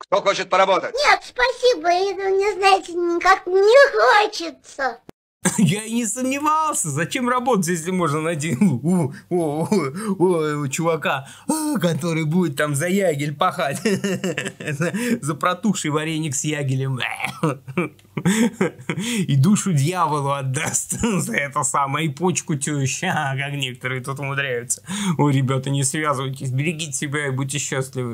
Кто хочет поработать? Нет, спасибо, мне, знаете, никак не хочется. Я и не сомневался. Зачем работать, если можно найти чувака, который будет там за ягель пахать. За протухший вареник с ягелем. И душу дьяволу отдаст за это самое. И почку тещи, как некоторые тут умудряются. Ой, ребята, не связывайтесь. Берегите себя и будьте счастливы.